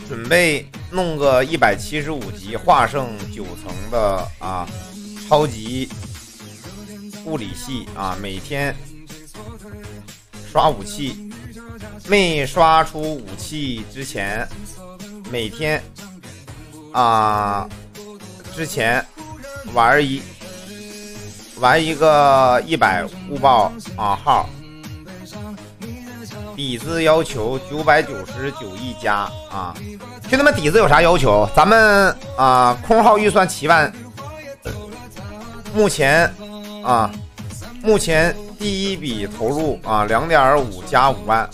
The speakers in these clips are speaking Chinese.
准备弄个175级化圣9层的超级物理系每天刷武器，没刷出武器之前，每天之前玩一个100物爆号，底子要求999一加兄弟们，底子有啥要求？咱们空号预算7万，目前第一笔投入2.5加5万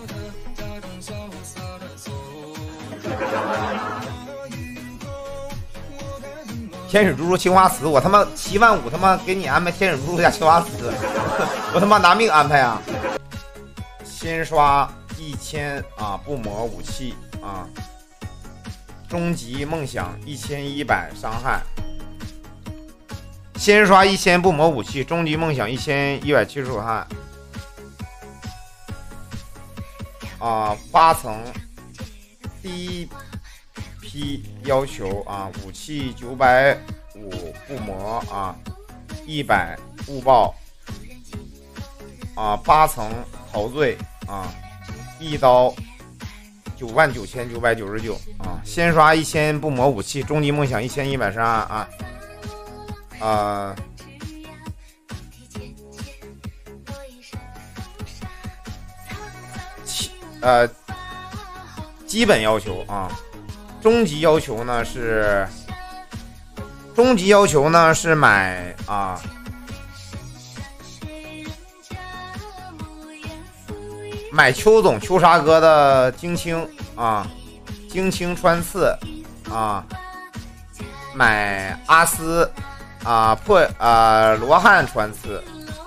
天使猪猪青花瓷，我他妈7万5他妈给你安排天使猪猪加青花瓷，我他妈拿命安排啊！先刷1000不磨武器终极梦想1100伤害，先刷1000不磨武器，终极梦想1170伤害8层第一批要求武器950不磨100误爆8层陶醉一刀99999先刷1000不磨武器，终极梦想1100伤害基本要求终极要求呢是买邱总邱沙哥的精青穿刺买阿斯罗汉穿刺，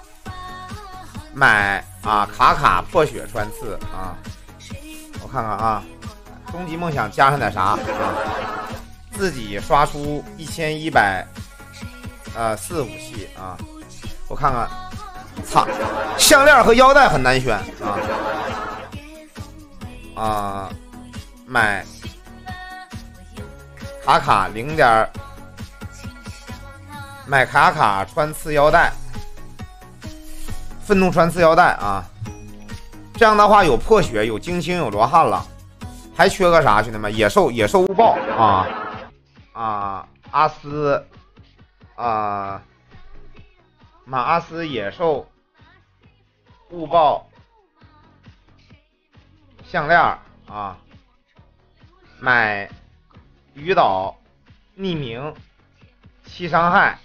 买卡卡破雪穿刺我看看终极梦想加上点啥自己刷出11004武器我看看，操，项链和腰带很难选买卡卡买卡卡穿刺腰带，愤怒穿刺腰带这样的话有破血，有精青，有罗汉了，还缺个啥？兄弟们，野兽误爆阿斯马阿斯野兽误爆项链买鱼岛匿名7伤害，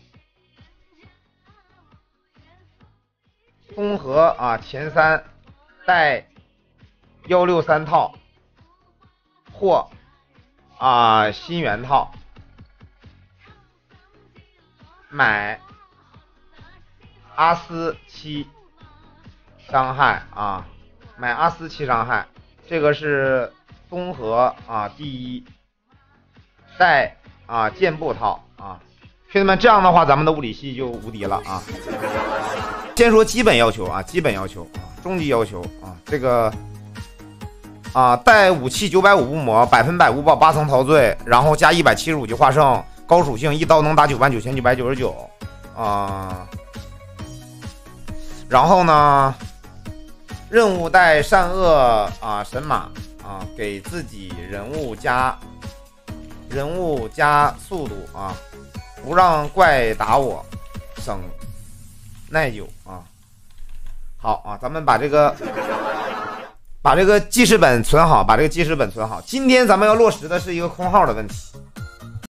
综合前3带163套或新元套，买阿斯7伤害买阿斯7伤害，这个是综合第一带箭步套兄弟们，这样的话咱们的物理系就无敌了先说基本要求终极要求这个带武器950不磨，100%误爆8层陶醉，然后加175级化圣，高属性一刀能打99999然后呢任务带善恶神马给自己人物加速度不让怪打我，省耐久好咱们把这个记事本存好，今天咱们要落实的是一个空号的问题